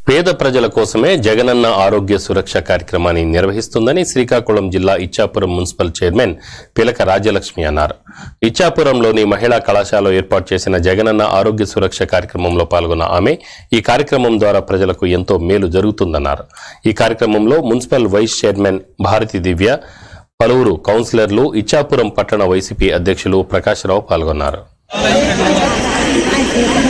పేద ప్రజల కోసమే జగనన్న ఆరోగ్య సురక్ష కార్యక్రమాన్ని నిర్వహిస్తుందని శ్రీకాకుళం జిల్లా ఇచ్చాపురం మున్సిపల్ చైర్మన్ పిలక రాజ్యలక్ష్మి అన్నారు. ఇచ్చాపురంలోని మహిళా కళాశాలలో ఏర్పాటు చేసిన జగనన్న ఆరోగ్య సురక్ష కార్యక్రమంలో పాల్గొన్న ఆమె ఈ కార్యక్రమం ద్వారా ప్రజలకు ఎంతో మేలు జరుగుతుందన్నారు. ఈ కార్యక్రమంలో municipal vice chairman Bharathi Divya, పలువురు కౌన్సిలర్లు, ఇచ్చాపురం పట్టణ వైసీపీ అధ్యక్షులు ప్రకాశ్రావు పాల్గొన్నారు.